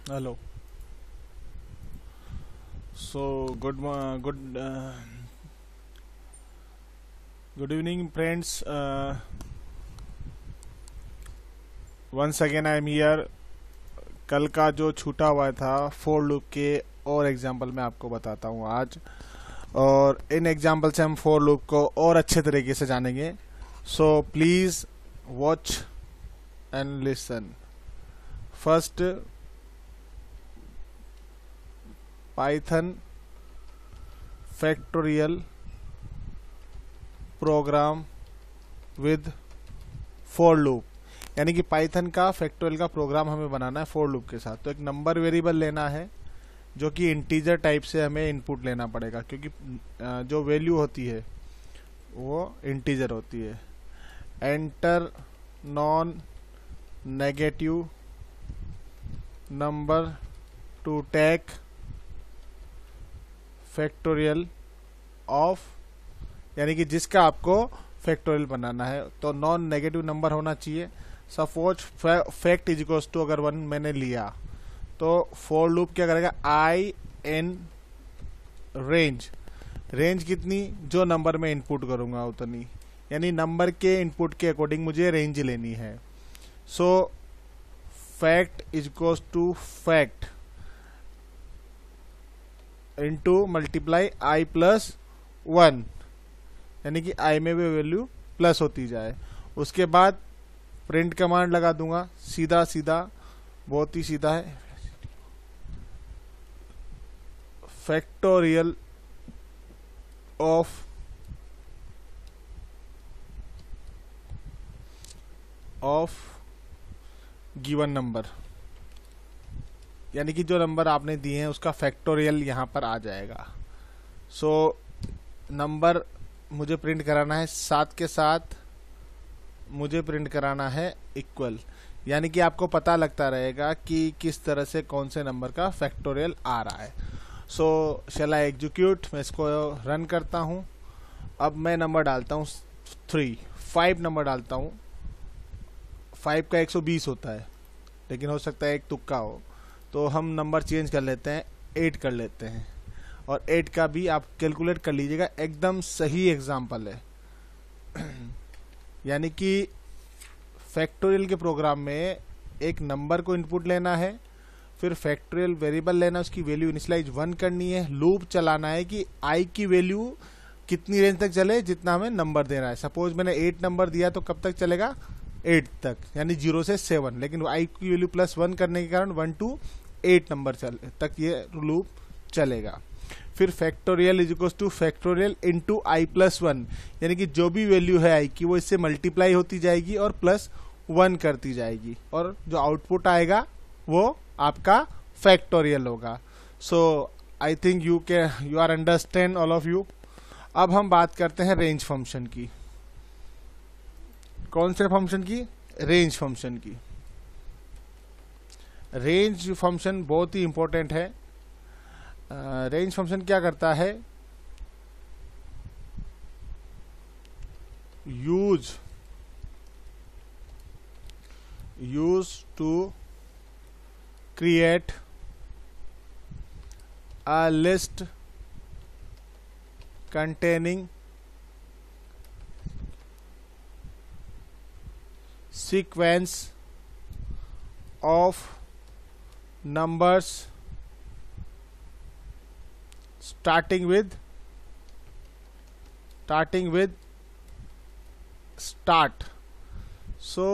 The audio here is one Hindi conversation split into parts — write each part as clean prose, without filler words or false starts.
Hello. So good evening, friends. Once again I am here. कल का जो छूटा हुआ था फोर लूप के और एग्जाम्पल मैं आपको बताता हूँ आज, और इन एग्जाम्पल से हम फोर लूप को और अच्छे तरीके से जानेंगे. So please watch and listen. First, python factorial program with for loop, यानी कि पाइथन का फैक्टोरियल का प्रोग्राम हमें बनाना है फोर लूप के साथ. तो एक नंबर वेरिएबल लेना है जो कि इंटीजर टाइप से हमें इनपुट लेना पड़ेगा, क्योंकि जो वैल्यू होती है वो इंटीजर होती है. Enter non negative number to take factorial of, यानी कि जिसका आपको फैक्टोरियल बनाना है तो नॉन नेगेटिव नंबर होना चाहिए. Suppose fact is equals to अगर 1 मैंने लिया तो फॉर लूप क्या करेगा, आई एन रेंज कितनी, जो नंबर में इनपुट करूंगा उतनी, यानी नंबर के इनपुट के अकॉर्डिंग मुझे रेंज लेनी है. So fact is equals to fact into multiply I plus 1, यानी कि आई में भी वैल्यू प्लस होती जाए. उसके बाद प्रिंट कमांड लगा दूंगा, सीधा बहुत ही सीधा है. फैक्टोरियल ऑफ गिवन नंबर, यानी कि जो नंबर आपने दिए हैं उसका फैक्टोरियल यहां पर आ जाएगा. सो नंबर मुझे प्रिंट कराना है, साथ के साथ मुझे प्रिंट कराना है इक्वल, यानी कि आपको पता लगता रहेगा कि किस तरह से कौन से नंबर का फैक्टोरियल आ रहा है. सो शैल आई एग्जीक्यूट, मैं इसको रन करता हूं. अब मैं नंबर डालता हूं 5 नंबर डालता हूं. 5 का 120 होता है, लेकिन हो सकता है एक तुक्का हो, तो हम नंबर चेंज कर लेते हैं, 8 कर लेते हैं. और 8 का भी आप कैलकुलेट कर लीजिएगा, एकदम सही एग्जाम्पल है. यानी कि फैक्टोरियल के प्रोग्राम में एक नंबर को इनपुट लेना है, फिर फैक्टोरियल वेरिएबल लेना, उसकी वैल्यू इनिशियलाइज 1 करनी है, लूप चलाना है कि आई की वैल्यू कितनी रेंज तक चले जितना हमें नंबर देना है. सपोज मैंने 8 नंबर दिया तो कब तक चलेगा, 8 तक, यानी 0 से 7, लेकिन आई की वैल्यू +1 करने के कारण 1 to 8 नंबर तक ये लूप चलेगा. फिर factorial is equal to factorial into I +1, यानी कि जो भी वैल्यू है आई की वो इससे मल्टीप्लाई होती जाएगी और +1 करती जाएगी, और जो आउटपुट आएगा वो आपका फैक्टोरियल होगा. So I think you are understand all of you. अब हम बात करते हैं रेंज फंक्शन की. कौन से फंक्शन की, रेंज फंक्शन की. रेंज फंक्शन बहुत ही इंपॉर्टेंट है. रेंज फंक्शन क्या करता है, use to create a list containing sequence of numbers starting with start. So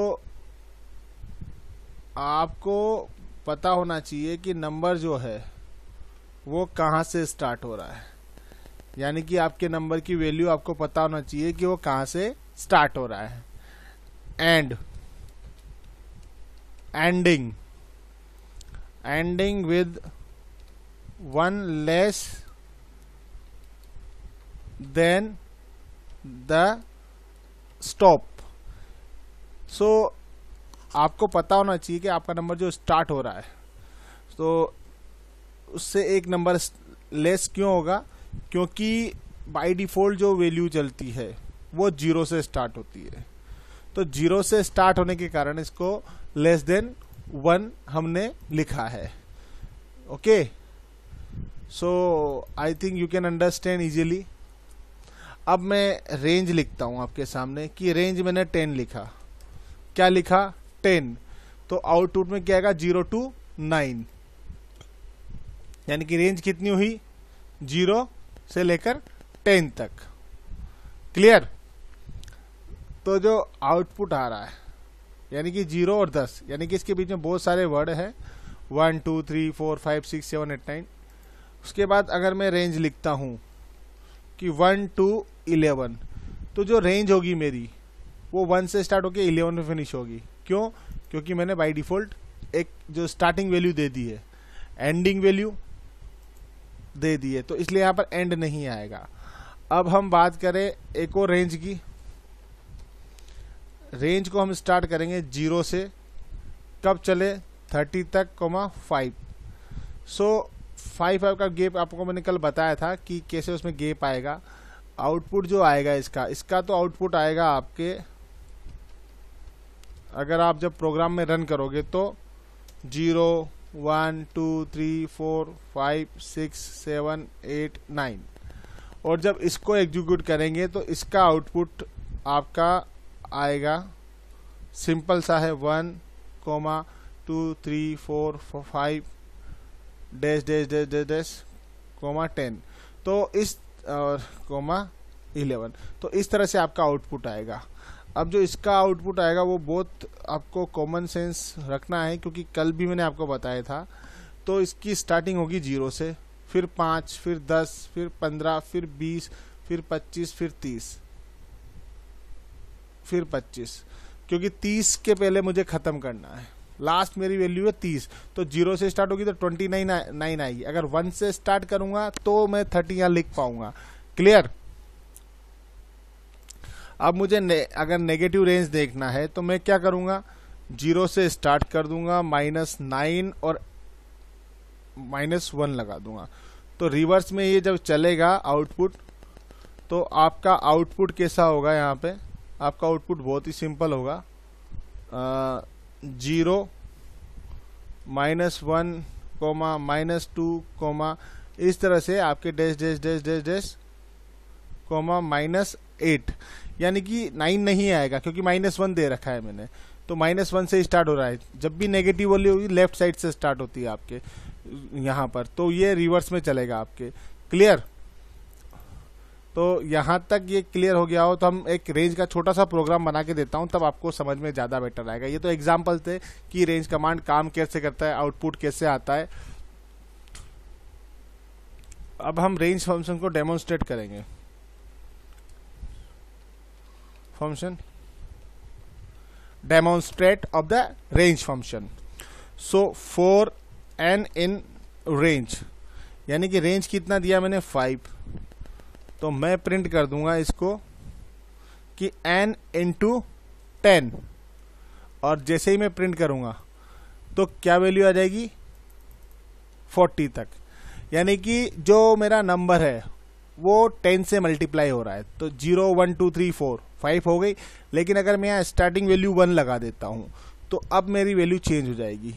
आपको पता होना चाहिए कि नंबर जो है वो कहाँ से स्टार्ट हो रहा है, यानी कि आपके नंबर की वैल्यू आपको पता होना चाहिए कि वो कहाँ से स्टार्ट हो रहा है. ending with 1 less than the stop. So आपको पता होना चाहिए कि आपका नंबर जो स्टार्ट हो रहा है तो उससे एक नंबर लेस क्यों होगा, क्योंकि बाय डिफॉल्ट जो वैल्यू चलती है वो 0 से स्टार्ट होती है. तो 0 से स्टार्ट होने के कारण इसको लेस देन 1 हमने लिखा है. Okay, so I think you can understand easily. अब मैं रेंज लिखता हूं आपके सामने कि रेंज मैंने 10 लिखा। क्या लिखा? 10। तो आउटपुट में क्या आएगा? 0 to 9, यानी कि रेंज कितनी हुई? 0 से लेकर 10 तक। क्लियर? तो जो आउटपुट आ रहा है यानी कि 0 और 10, यानी कि इसके बीच में बहुत सारे वर्ड है, 1 2 3 4 5 6 7 8 9। उसके बाद अगर मैं रेंज लिखता हूं कि 1 to 11, तो जो रेंज होगी मेरी वो 1 से स्टार्ट होकर 11 में फिनिश होगी। क्यों? क्योंकि मैंने बाय डिफॉल्ट एक जो स्टार्टिंग वैल्यू दे दी है, एंडिंग वैल्यू दे दी है, तो इसलिए यहां पर एंड नहीं आएगा। अब हम बात करें एक और रेंज की। रेंज को हम स्टार्ट करेंगे 0 से, कब चले? 30 तक, 5। सो 5 का गैप आपको मैंने कल बताया था कि कैसे उसमें गैप आएगा। आउटपुट जो आएगा इसका तो आउटपुट आएगा आपके, अगर आप जब प्रोग्राम में रन करोगे तो 0 1 2 3 4 5 6 7 8 9, और जब इसको एग्जीक्यूट करेंगे तो इसका आउटपुट आपका आएगा सिंपल सा है, 1 2 3 4 5 dash dash dash dash dash 10, तो इस कोमा 11। तो इस तरह से आपका आउटपुट आएगा। अब जो इसका आउटपुट आएगा वो बहुत आपको कॉमन सेंस रखना है, क्योंकि कल भी मैंने आपको बताया था। तो इसकी स्टार्टिंग होगी 0 से, फिर 5, फिर 10, फिर 15, फिर 20, फिर 25, फिर 30, फिर 25, क्योंकि 30 के पहले मुझे खत्म करना है। लास्ट मेरी वैल्यू है 30, तो 0 से स्टार्ट होगी तो 29 आएगी। अगर 1 से स्टार्ट करूंगा तो मैं 30 यहां लिख पाऊंगा। क्लियर? अब मुझे अगर नेगेटिव रेंज देखना है तो मैं क्या करूंगा? 0 से स्टार्ट कर दूंगा, -9 और -1 लगा दूंगा। तो रिवर्स में ये जब चलेगा आउटपुट, तो आपका आउटपुट कैसा होगा? यहाँ पे आपका आउटपुट बहुत ही सिंपल होगा, 0 -1 -2 इस तरह से आपके dash dash dash dash dash -8, यानी कि 9 नहीं आएगा क्योंकि -1 दे रखा है मैंने। तो -1 से स्टार्ट हो रहा है। जब भी नेगेटिव वैल्यू होगी लेफ्ट साइड से स्टार्ट होती है आपके यहाँ पर, तो ये रिवर्स में चलेगा आपके। क्लियर? तो यहां तक ये क्लियर हो गया हो तो हम एक रेंज का छोटा सा प्रोग्राम बना के देता हूं, तब आपको समझ में ज्यादा बेटर आएगा। ये तो एग्जांपल थे कि रेंज कमांड काम कैसे करता है, आउटपुट कैसे आता है। अब हम रेंज फंक्शन को डेमोन्स्ट्रेट करेंगे। Function demonstrate of the range function. So for n in range, यानी कि रेंज कितना दिया मैंने? 5। तो मैं प्रिंट कर दूंगा इसको कि n इंटू 10, और जैसे ही मैं प्रिंट करूंगा तो क्या वैल्यू आ जाएगी? 40 तक। यानी कि जो मेरा नंबर है वो 10 से मल्टीप्लाई हो रहा है। तो 0 1 2 3 4 5 हो गई, लेकिन अगर मैं यहाँ स्टार्टिंग वैल्यू 1 लगा देता हूं तो अब मेरी वैल्यू चेंज हो जाएगी,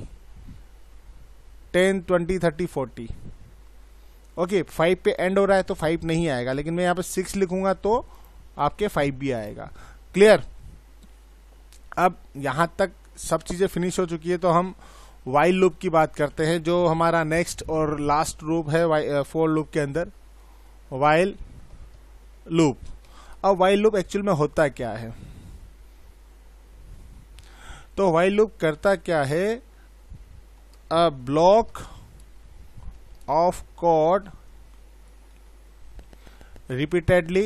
10 20 30 40। ओके, 5 पे एंड हो रहा है तो 5 नहीं आएगा, लेकिन मैं यहाँ पे 6 लिखूंगा तो आपके 5 भी आएगा। क्लियर? अब यहां तक सब चीजें फिनिश हो चुकी है, तो हम वाइल लूप की बात करते हैं, जो हमारा नेक्स्ट और लास्ट लूप है फॉर लूप के अंदर, वाइल लूप। अब वाइल लूप एक्चुअल में होता क्या है? तो वाइल लूप करता क्या है? A block of code repeatedly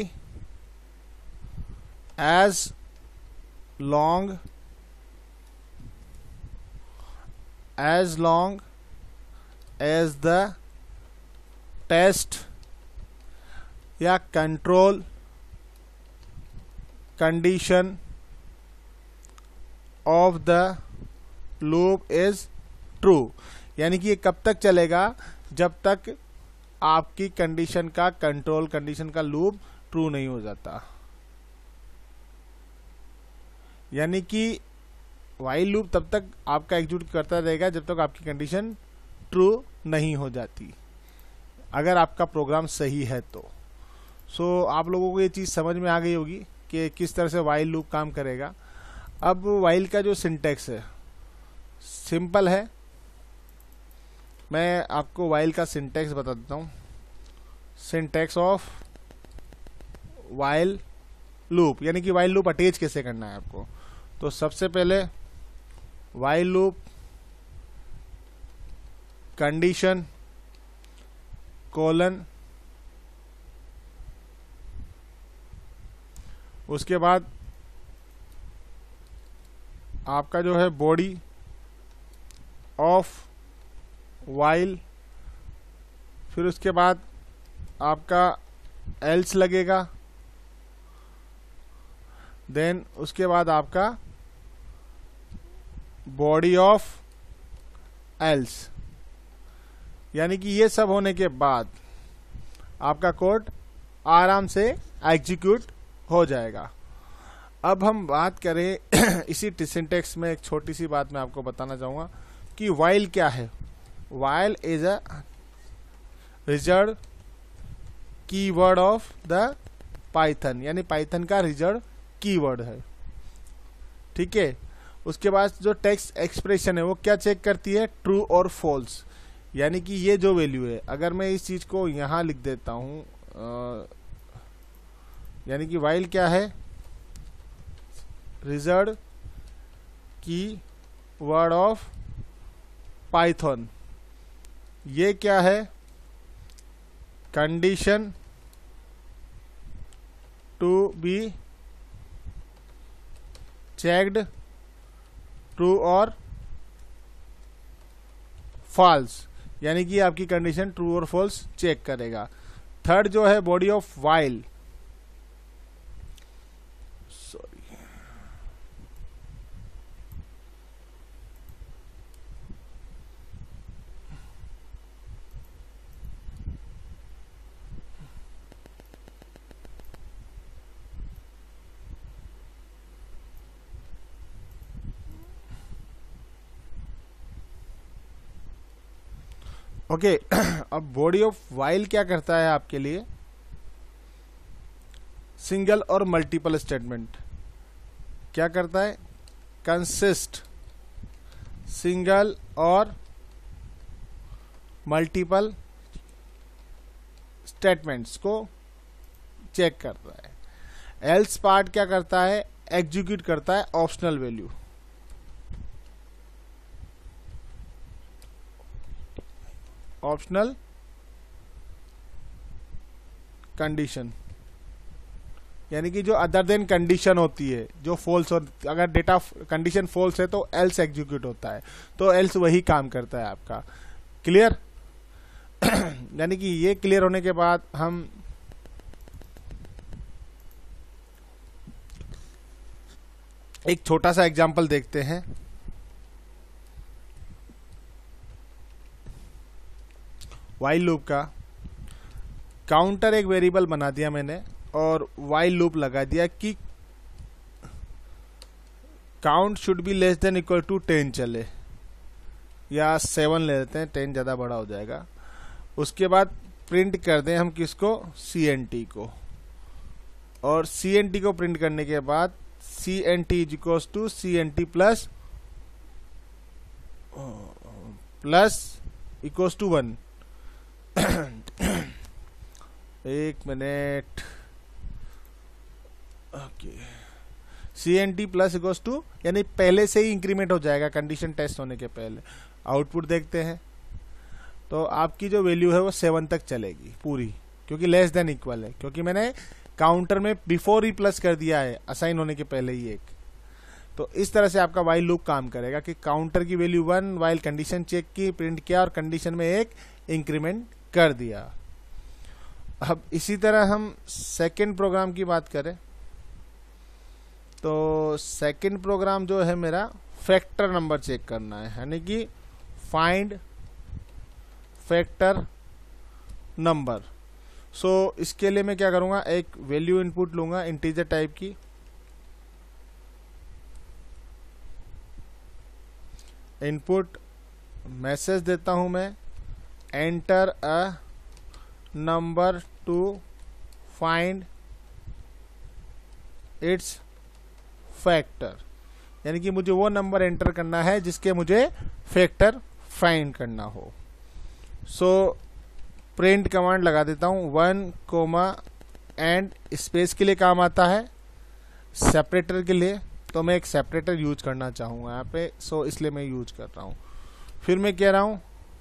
as long as the test या control condition of the loop is true। यानी कि ये कब तक चलेगा? जब तक आपकी कंडीशन का, कंट्रोल कंडीशन का लूप ट्रू नहीं हो जाता। यानी कि वाइल लूप तब तक आपका एग्जीक्यूट करता रहेगा जब तक आपकी कंडीशन ट्रू नहीं हो जाती अगर आपका प्रोग्राम सही है तो। सो आप लोगों को ये चीज़ समझ में आ गई होगी कि किस तरह से वाइल लूप काम करेगा। अब वाइल का जो सिंटैक्स है सिंपल है, मैं आपको वाइल का सिंटैक्स बता देता हूँ। सिंटैक्स ऑफ वाइल लूप, यानी कि वाइल लूप अटैच कैसे करना है आपको। तो सबसे पहले वाइल लूप कंडीशन कोलन, उसके बाद आपका जो है बॉडी ऑफ वाइल, फिर उसके बाद आपका एल्स लगेगा, देन उसके बाद आपका बॉडी ऑफ एल्स। यानी कि ये सब होने के बाद आपका कोड आराम से एग्जीक्यूट हो जाएगा। अब हम बात करें इसी सिंटैक्स में एक छोटी सी बात मैं आपको बताना चाहूँगा कि वाइल क्या है। While is a reserve keyword of the python, यानी पाइथन का रिजर्व कीवर्ड है, ठीक है। उसके बाद जो टेक्स्ट एक्सप्रेशन है वो क्या चेक करती है, ट्रू और फॉल्स। यानी कि ये जो वैल्यू है, अगर मैं इस चीज को यहां लिख देता हूं, यानी कि वाइल क्या है, रिजर्व की वर्ड ऑफ पाइथन। ये क्या है, condition to be checked true और फॉल्स, यानी कि आपकी कंडीशन ट्रू और फॉल्स चेक करेगा। थर्ड जो है body of while, sorry, okay. अब बॉडी ऑफ वाइल क्या करता है आपके लिए, सिंगल और मल्टीपल स्टेटमेंट क्या करता है, कंसिस्ट सिंगल और मल्टीपल स्टेटमेंट्स को चेक करता है। एल्स पार्ट क्या करता है, एग्जीक्यूट करता है ऑप्शनल वैल्यू। ऑप्शनल कंडीशन, यानी कि जो अदर देन कंडीशन होती है, जो फॉल्स, अगर डेटा कंडीशन फॉल्स है तो एल्स एग्जीक्यूट होता है, तो एल्स वही काम करता है आपका। क्लियर? यानी कि ये क्लियर होने के बाद हम एक छोटा सा एग्जांपल देखते हैं। वाइल लूप का काउंटर एक वेरिएबल बना दिया मैंने और वाइल लूप लगा दिया कि count should be less than equal to 10 चले, या 7 ले लेते हैं, 10 ज्यादा बड़ा हो जाएगा। उसके बाद प्रिंट कर दें हम किसको, CNT को, और CNT को प्रिंट करने के बाद CNT is equal to CNT plus equal to 1। एक minute, okay, CNT plus equals to, यानी पहले से ही इंक्रीमेंट हो जाएगा कंडीशन टेस्ट होने के पहले। आउटपुट देखते हैं तो आपकी जो वैल्यू है वो 7 तक चलेगी पूरी, क्योंकि लेस देन इक्वल है, क्योंकि मैंने काउंटर में बिफोर ही प्लस कर दिया है असाइन होने के पहले ही एक। तो इस तरह से आपका वाइल लूप काम करेगा कि काउंटर की वैल्यू 1, वाइल कंडीशन चेक की, प्रिंट किया और कंडीशन में एक इंक्रीमेंट कर दिया। अब इसी तरह हम सेकंड प्रोग्राम की बात करें तो सेकंड प्रोग्राम जो है मेरा फैक्टर नंबर चेक करना है, यानी कि फाइंड फैक्टर नंबर। सो इसके लिए मैं क्या करूंगा, एक वैल्यू इनपुट लूंगा इंटीजर टाइप की, इनपुट मैसेज देता हूं मैं, enter a number to find its factor, यानी कि मुझे वो नंबर एंटर करना है जिसके मुझे फैक्टर फाइंड करना हो। सो प्रिंट कमांड लगा देता हूं, 1 कोमा एंड स्पेस के लिए काम आता है, सेपरेटर के लिए तो मैं एक सेपरेटर यूज करना चाहूंगा यहाँ पे, सो इसलिए मैं यूज कर रहा हूं। फिर मैं कह रहा हूं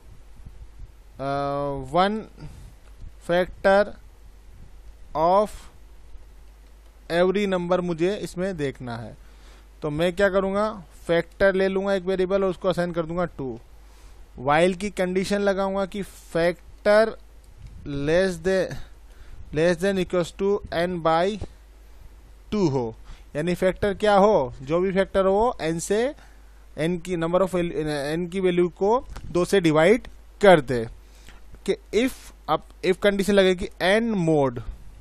1 फैक्टर ऑफ एवरी नंबर मुझे इसमें देखना है, तो मैं क्या करूंगा, फैक्टर ले लूंगा एक वेरिएबल और उसको असाइन कर दूंगा 2। वाइल की कंडीशन लगाऊंगा कि factor less than equals to n by 2 हो, यानी फैक्टर क्या हो, जो भी फैक्टर हो n से n की नंबर ऑफ n की वैल्यू को 2 से डिवाइड कर दे। कि इफ कंडीशन लगे कि n mod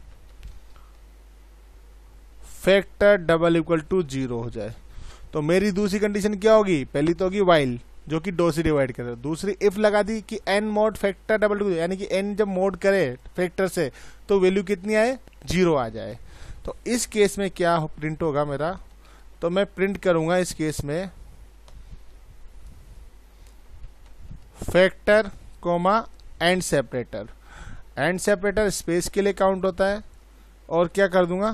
factor double equal to 0 हो जाए, तो मेरी दूसरी कंडीशन क्या होगी, पहली तो होगी वाइल जो कि 2 से डिवाइड करे, दूसरी इफ लगा दी कि n mod factor double to, यानी कि n जब मोड करे फैक्टर से तो वैल्यू कितनी आए, 0 आ जाए। तो इस केस में क्या प्रिंट होगा मेरा, तो मैं प्रिंट करूंगा इस केस में factor comma and separator. And separator space के लिए काउंट होता है, और क्या कर दूंगा,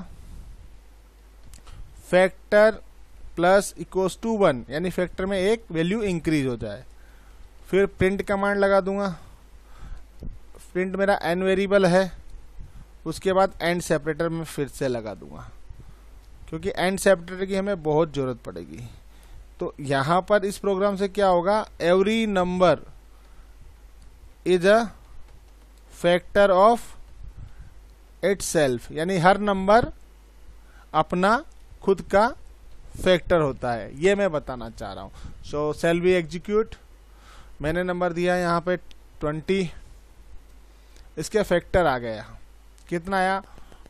फैक्टर प्लस इक्वल्स टू 1, यानी फैक्टर में एक वैल्यू इंक्रीज हो जाए। फिर प्रिंट कमांड लगा दूंगा, प्रिंट मेरा n वेरिएबल है, उसके बाद एंड सेपरेटर में फिर से लगा दूंगा, क्योंकि एंड सेपरेटर की हमें बहुत जरूरत पड़ेगी। तो यहां पर इस प्रोग्राम से क्या होगा, every number is a factor of itself, यानी हर नंबर अपना खुद का फैक्टर होता है, ये मैं बताना चाह रहा हूं। सो सेल बी एग्जीक्यूट, मैंने नंबर दिया है यहाँ पे 20, इसके फैक्टर आ गया, कितना आया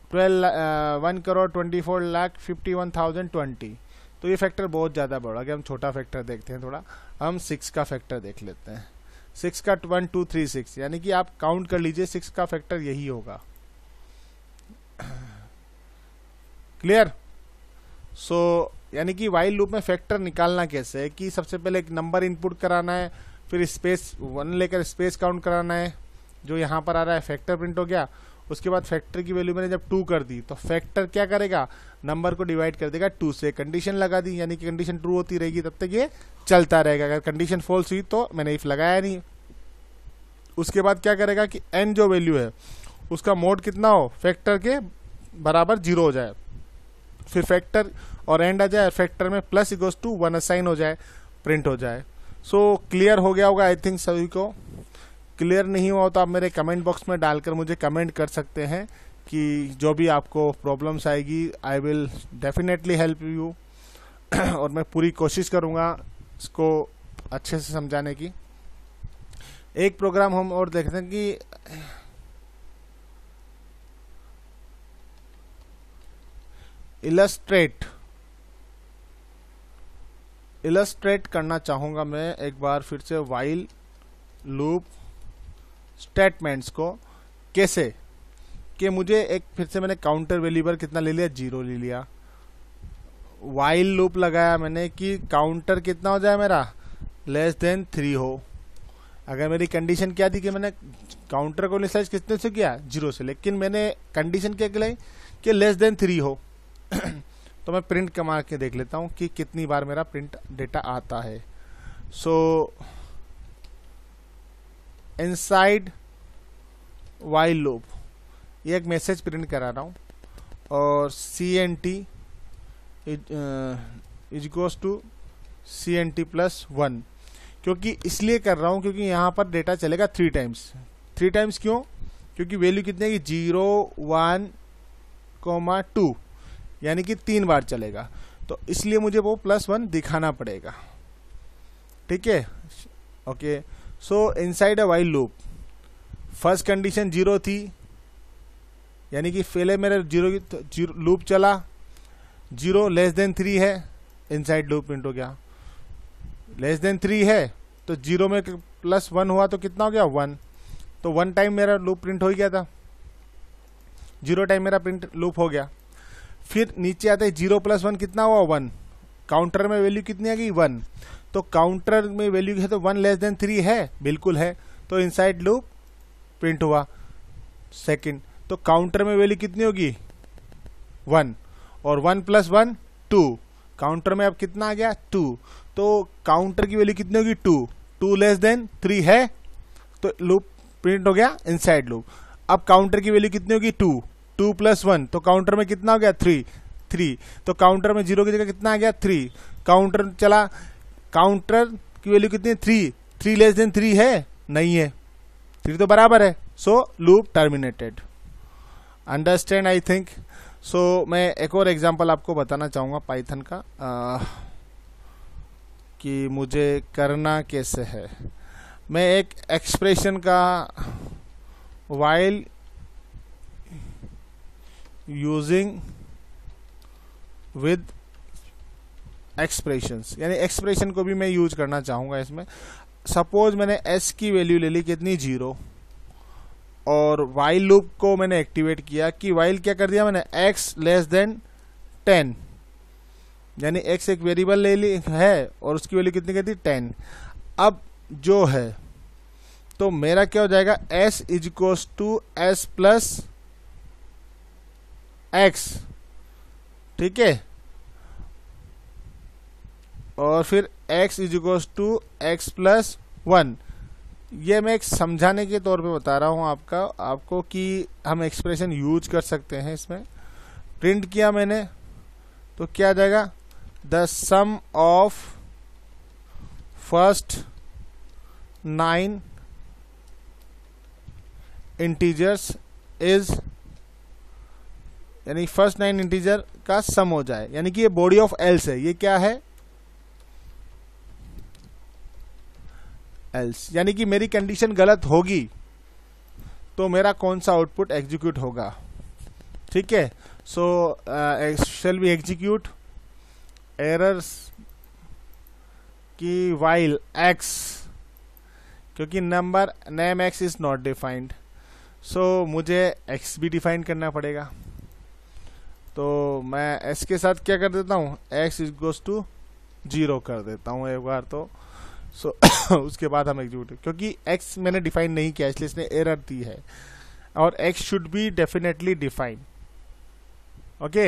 1,24,51,020। तो ये फैक्टर बहुत ज़्यादा बड़ा, कि हम छोटा फैक्टर देखते हैं थोड़ा, हम 6 का फैक्टर देख लेते हैं। 6 का 1 2 3 6, यानी कि आप काउंट कर लीजिए 6 का फैक्टर यही होगा। क्लियर। सो यानी कि वाइल लूप में फैक्टर निकालना कैसे है, कि सबसे पहले एक नंबर इनपुट कराना है, फिर स्पेस 1 लेकर स्पेस काउंट कराना है, जो यहाँ पर आ रहा है फैक्टर प्रिंट हो गया। उसके बाद फैक्टर की वैल्यू मैंने जब 2 कर दी तो फैक्टर क्या करेगा, नंबर को डिवाइड कर देगा 2 से, कंडीशन लगा दी, यानी कि कंडीशन ट्रू होती रहेगी तब तक ये चलता रहेगा, अगर कंडीशन फॉल्स हुई तो मैंने इफ लगाया नहीं। उसके बाद क्या करेगा कि n जो वैल्यू है उसका मोड कितना हो, फैक्टर के बराबर 0 हो जाए, फिर फैक्टर और एंड आ जाए, फैक्टर में प्लस इक्वल्स टू 1 असाइन हो जाए, प्रिंट हो जाए। सो क्लियर हो गया होगा आई थिंक सभी को। क्लियर नहीं हुआ तो आप मेरे कमेंट बॉक्स में डालकर मुझे कमेंट कर सकते हैं, कि जो भी आपको प्रॉब्लम्स आएगी I will definitely help you और मैं पूरी कोशिश करूंगा इसको अच्छे से समझाने की। एक प्रोग्राम हम और देखते हैं कि इलस्ट्रेट करना चाहूंगा मैं एक बार फिर से वाइल लूप स्टेटमेंट्स को, कैसे कि मुझे एक फिर से मैंने काउंटर वेरिएबल कितना ले लिया, 0 ले लिया। वाइल लूप लगाया मैंने कि काउंटर कितना हो जाए मेरा, लेस देन 3 हो। अगर मेरी कंडीशन क्या थी कि मैंने काउंटर को इनिशियलाइज कितने से किया, 0 से, लेकिन मैंने कंडीशन क्या कहलाई कि लेस देन 3 हो तो मैं प्रिंट कमा के देख लेता हूं कि कितनी बार मेरा प्रिंट डेटा आता है। सो इनसाइड वाइल लूप ये एक मैसेज प्रिंट करा रहा हूं, और CNT is equals to CNT plus 1, क्योंकि इसलिए कर रहा हूं क्योंकि यहां पर डेटा चलेगा 3 टाइम्स। 3 टाइम्स क्यों, क्योंकि वैल्यू कितनी है, 0 1 2, यानी कि 3 बार चलेगा, तो इसलिए मुझे वो +1 दिखाना पड़ेगा। ठीक है, okay. So inside a while loop first condition 0 थी, यानी कि पहले मेरे 0 लूप चला, 0 लेस देन 3 है, इनसाइड लूप प्रिंट हो गया। लेस देन 3 है तो 0 में +1 हुआ तो कितना हो गया 1, तो 1 टाइम मेरा लूप प्रिंट हो गया था, 0 टाइम मेरा प्रिंट लूप हो गया। फिर नीचे आते हैं 0 + 1 कितना हुआ 1, काउंटर में वैल्यू कितनी आ गई 1, तो काउंटर में वैल्यू है तो 1 < 3 है, बिल्कुल है, तो इनसाइड लूप प्रिंट हुआ। सेकंड, तो काउंटर में वैल्यू कितनी होगी 1, और 1 + 1 2, काउंटर में अब कितना आ गया 2, तो काउंटर की वैल्यू कितनी होगी 2, 2 < 3 है, तो लूप प्रिंट हो गया इनसाइड लूप। अब काउंटर की वैल्यू कितनी होगी 2, 2 + 1, तो काउंटर में कितना हो गया 3, तो काउंटर में 0 की जगह कितना आ गया 3, काउंटर चला, काउंटर की वैल्यू कितनी 3 < 3 है, नहीं है, 3 तो बराबर है, so loop terminated. Understand I think. So मैं एक और एग्जांपल आपको बताना चाहूँगा पाइथन का कि मुझे करना कैसे है। मैं एक एक्सप्रेशन का while यूजिंग विद एक्सप्रेशंस, यानी एक्सप्रेशन को भी मैं यूज करना चाहूँगा इसमें। सपोज मैंने s की वैल्यू ले ली कितनी 0, और while लूप को मैंने एक्टिवेट किया कि while क्या कर दिया मैंने x < 10, यानी x एक वेरिएबल ले ली है और उसकी वैल्यू कितनी कर दी 10। अब जो है तो मेरा क्या हो जाएगा s = s + x, ठीक है, और फिर x = x + 1। ये मैं एक समझाने के तौर पे बता रहा हूँ आपको कि हम एक्सप्रेशन यूज कर सकते हैं इसमें। प्रिंट किया मैंने तो क्या आ जाएगा, the sum of first 9 integers is, यानी फर्स्ट 9 इंटीजर का सम हो जाए, यानी कि ये बॉडी ऑफ एल्स है। ये क्या है एल्स, यानी कि मेरी कंडीशन गलत होगी तो मेरा कौन सा आउटपुट एग्जीक्यूट होगा, ठीक है। So shall we execute errors की while x, क्योंकि number name x is not defined, so मुझे x भी डिफाइन करना पड़ेगा। तो मैं s के साथ क्या कर देता हूँ, x = 0 कर देता हूँ एक बार तो। सो उसके बाद हम एग्जीक्यूट, क्योंकि x मैंने डिफाइन नहीं किया इसलिए इसने एरर दी है, और x should be definitely define, okay.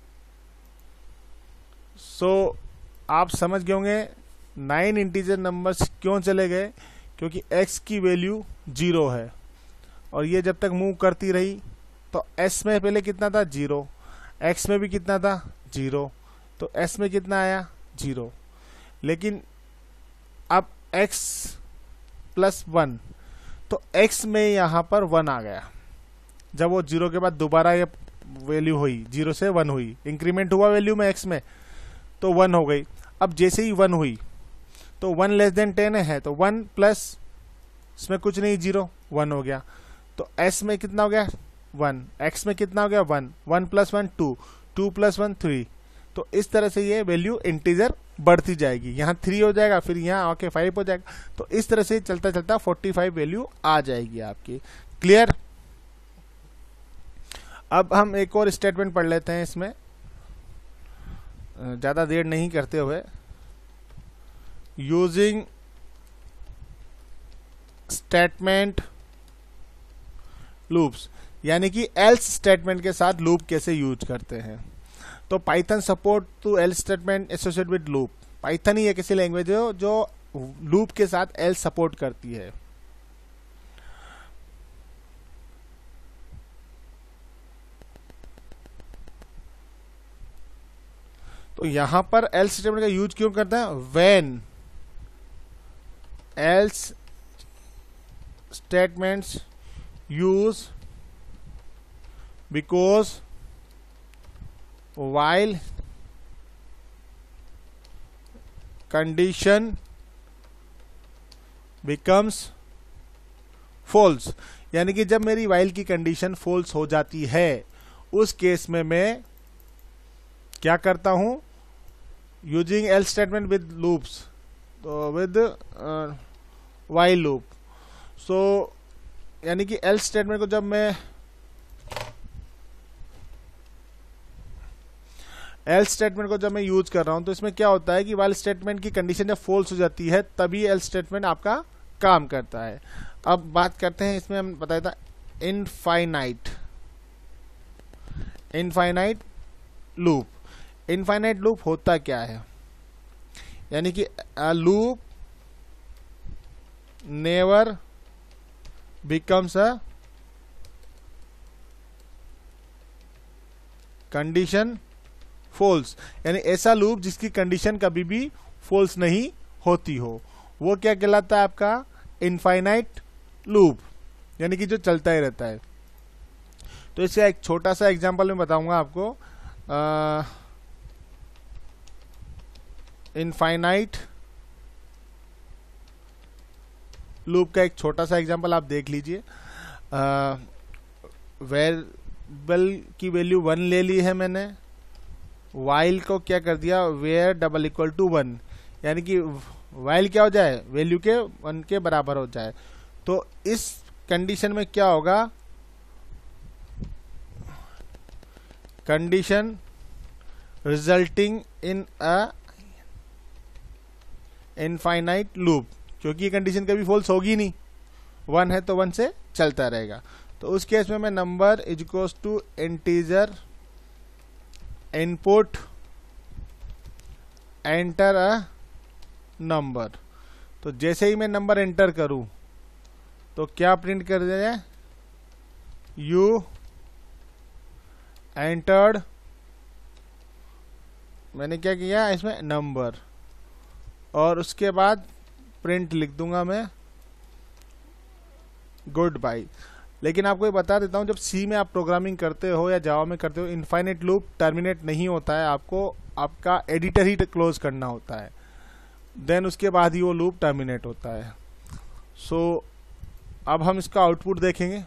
So आप समझ गए होंगे 9 इंटीजर नंबर्स क्यों चले गए, क्योंकि x की वैल्यू 0 है, और ये जब तक मूव करती रही तो s में पहले कितना था 0, x में भी कितना था 0, तो s में कितना आया 0, लेकिन अब x + 1, तो x में यहाँ पर 1 आ गया। जब वो 0 के बाद दोबारा ये वैल्यू हुई, 0 से 1 हुई, इंक्रीमेंट हुआ वैल्यू में x में, तो 1 हो गई। अब जैसे ही 1 हुई तो 1 < 10 है, तो 1 प्लस इसमें कुछ नहीं 0, 1 हो गया। तो s में कितना हो गया 1, x में कितना हो गया 1, 1 + 1 2, 2 + 1 3। तो इस तरह से ये वैल्यू इंटीजर बढ़ती जाएगी, यहाँ 3 हो जाएगा, फिर यहाँ आके 5 हो जाएगा, तो इस तरह से चलता चलता 45 वैल्यू आ जाएगी आपकी। क्लियर। अब हम एक और स्टेटमेंट पढ़ लेते हैं इसमें, ज़्यादा देर नहीं करते हुए। यूजिंग स्टेटमेंट लूप्स, यानी कि एल्स स्टेटमेंट के साथ लूप कैसे यूज करते हैं। तो python support to else statement associated with loop. Python ही एक ऐसी लैंग्वेज है जो लूप के साथ एल्स सपोर्ट करती है। तो यहां पर एल्स स्टेटमेंट का यूज क्यों करते हैं, when else statements use because while condition becomes false, यानी कि जब मेरी while की कंडीशन false हो जाती है उस केस में मैं क्या करता हूं, using else statement with loops, तो विद वाइल लूप। सो यानी कि एल्स स्टेटमेंट को जब मैं एल्स स्टेटमेंट को जब मैं यूज कर रहा हूं तो इसमें क्या होता है कि वाइल स्टेटमेंट की कंडीशन जब फॉल्स हो जाती है तभी एल्स स्टेटमेंट आपका काम करता है। अब बात करते हैं, इसमें हम बताया था इनफाइनाइट लूप। इनफाइनाइट लूप होता क्या है, यानी कि loop never becomes a condition false, यानी ऐसा लूप जिसकी कंडीशन कभी भी फॉल्स नहीं होती हो, वो क्या कहलाता है आपका इनफाइनाइट लूप, यानी कि जो चलता ही रहता है। तो इसका एक छोटा सा एग्जांपल मैं बताऊंगा आपको। इनफाइनाइट लूप का एक छोटा सा एग्जांपल आप देख लीजिए। वेरिएबल की वैल्यू 1 ले ली है मैंने, वाइल को क्या कर दिया वेयर डबल इक्वल टू 1, यानी कि वाइल क्या हो जाए वैल्यू के 1 के बराबर हो जाए। तो इस कंडीशन में क्या होगा, condition resulting in a infinite loop, क्योंकि ये कंडीशन कभी फॉल्स होगी नहीं, 1 है तो 1 से चलता रहेगा। तो उस केस में मैं number is equals to integer input enter a number. तो जैसे ही मैं नंबर एंटर करूं तो क्या प्रिंट कर दिया जाए, यू एंटर्ड, मैंने क्या किया इसमें नंबर, और उसके बाद प्रिंट लिख दूंगा मैं गुड बाय। लेकिन आपको ये बता देता हूं, जब सी में आप प्रोग्रामिंग करते हो या जावा में करते हो, इनफाइनाइट लूप टर्मिनेट नहीं होता है, आपको आपका एडिटर ही क्लोज करना होता है, देन उसके बाद ही वो लूप टर्मिनेट होता है। सो अब हम इसका आउटपुट देखेंगे।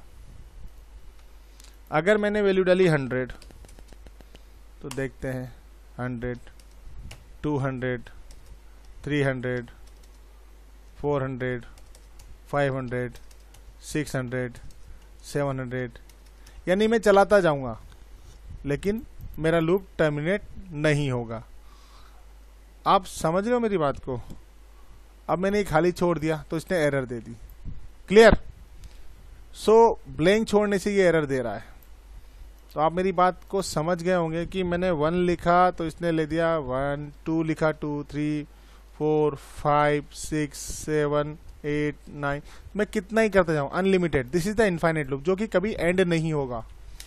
अगर मैंने वैल्यू डाली 100 तो देखते हैं 100, 200, 300, 400, 500, 600, 700, यानी मैं चलाता जाऊंगा लेकिन मेरा लूप टर्मिनेट नहीं होगा। आप समझ रहे हो मेरी बात को। अब मैंने खाली छोड़ दिया तो इसने एरर दे दी, क्लियर। सो ब्लैंक छोड़ने से ये एरर दे रहा है। तो आप मेरी बात को समझ गए होंगे कि मैंने 1 लिखा तो इसने ले दिया 1, 2 लिखा 2, 3, 4, 5, 6, 7, 8, 9, मैं कितना ही करता जाऊं, unlimited. This is the infinite loop जो कि कभी एंड नहीं होगा।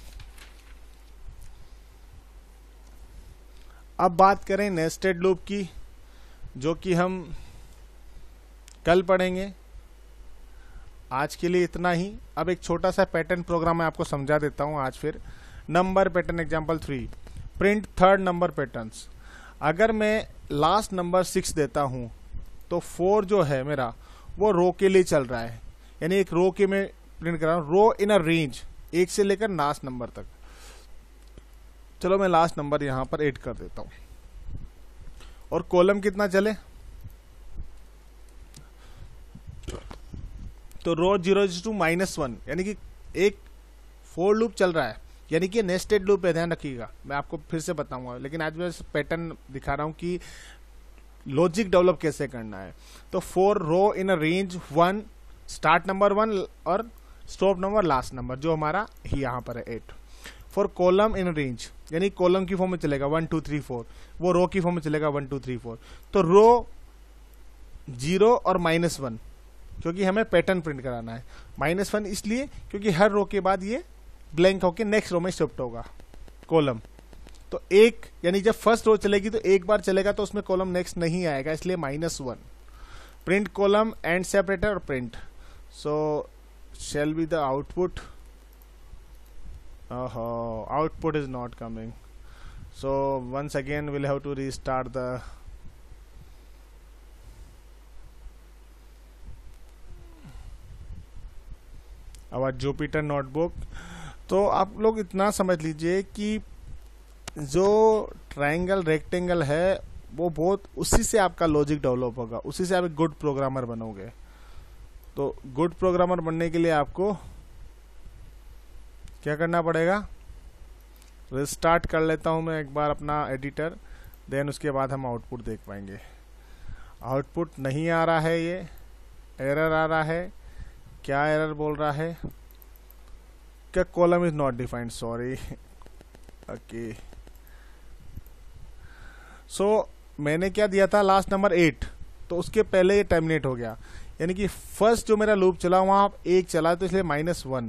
अब बात करें नेस्टेड लूप की, जो कि हम कल पढ़ेंगे। आज के लिए इतना ही। अब एक छोटा सा पैटर्न प्रोग्राम मैं आपको समझा देता हूं आज फिर। Number pattern example 3, print third number patterns. अगर मैं लास्ट नंबर 6 देता हूं तो 4 जो है मेरा वो रो के लिए चल रहा है, यानी एक रो के मैं प्रिंट कर रहा हूं, रो इन अ रेंज 1 से लेकर लास्ट नंबर तक। चलो मैं लास्ट नंबर यहां पर 8 कर देता हूं। और कॉलम कितना चले, तो रो 0 टू -1, यानी कि एक फोर लूप चल रहा है, यानी कि नेस्टेड लूप है, ध्यान रखिएगा। मैं आपको फिर से बताऊंगा, लेकिन आज मैं पैटर्न दिखा रहा हूं कि लॉजिक डेवलप कैसे करना है। तो 4 row in a range 1, start number 1 और स्टॉप नंबर लास्ट नंबर जो हमारा ही यहाँ पर है 8। फॉर कॉलम इन रेंज, यानी कॉलम की फॉर्म में चलेगा 1 2 3 4, वो रो की फॉर्म में चलेगा 1 2 3 4। तो रो 0 और -1, क्योंकि हमें पैटर्न प्रिंट कराना है। -1 इसलिए क्योंकि हर रो के बाद ये ब्लैंक होके नेक्स्ट रो में शिफ्ट होगा कॉलम। तो एक, यानी जब फर्स्ट रो चलेगी तो एक बार चलेगा तो उसमें कॉलम नेक्स्ट नहीं आएगा, इसलिए -1। प्रिंट कॉलम एंड सेपरेटर और print. So shall be the output. Output is not coming, so once again we'll have to restart the our Jupyter notebook। तो आप लोग इतना समझ लीजिए कि जो ट्रायंगल रेक्टेंगल है वो बहुत, उसी से आपका लॉजिक डेवलप होगा, उसी से आप एक गुड प्रोग्रामर बनोगे। तो गुड प्रोग्रामर बनने के लिए आपको क्या करना पड़ेगा, रिस्टार्ट कर लेता हूं मैं एक बार अपना एडिटर, देन उसके बाद हम आउटपुट देख पाएंगे। आउटपुट नहीं आ रहा है, ये एरर आ रहा है। क्या एरर बोल रहा है, क्या column is not defined, sorry. Okay, so मैंने क्या दिया था लास्ट नंबर 8, तो उसके पहले ये टर्मिनेट हो गया, यानी कि फर्स्ट जो मेरा लूप चला वहां 1 चला, तो इसलिए -1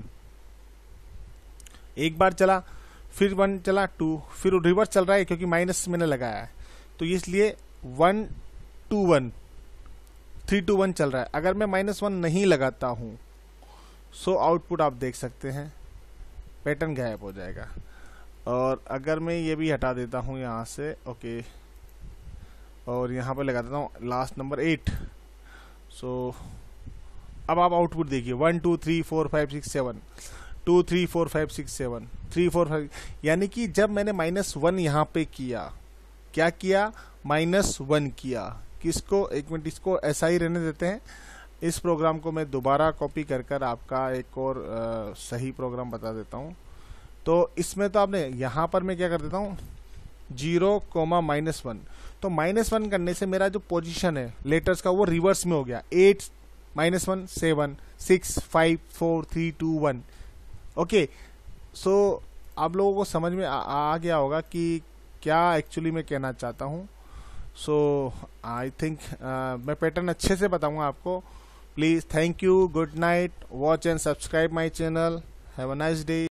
एक बार चला, फिर 1 चला 2, फिर रिवर्स चल रहा है क्योंकि माइनस मैंने लगाया है, तो इसलिए 1 2 1 3 2 1 चल रहा है। अगर मैं -1 नहीं लगाता हूं सो आउटपुट आप देख सकते हैं पैटर्न गायब हो जाएगा। और अगर मैं ये भी हटा देता हूं यहां से, ओके, और यहां पे लगा देता हूं लास्ट नंबर 8, सो अब आप आउटपुट देखिए 1 2 3 4 5 6 7 2 3 4 5 6 7 3 4 5, यानी कि जब मैंने -1 यहाँ पे किया, क्या किया, -1 किया। किसको, एक मिनट, इसको ऐसा ही रहने देते हैं। इस प्रोग्राम को मैं दोबारा कॉपी कर कर आपका एक और सही प्रोग्राम बता देता हूँ। तो इसमें तो आपने यहाँ पर मैं क्या कर देता हूँ 0, -1, तो -1 करने से मेरा जो पोजीशन है लेटर्स का वो रिवर्स में हो गया। 8 -1 7 6 5 4 3 2 1। ओके, सो आप लोगों को समझ में आ गया होगा कि क्या एक्चुअली मैं कहना चाहता हूँ। सो आई थिंक मैं पैटर्न अच्छे से बताऊंगा आपको। Please, thank you, good night, watch and subscribe my channel, have a nice day.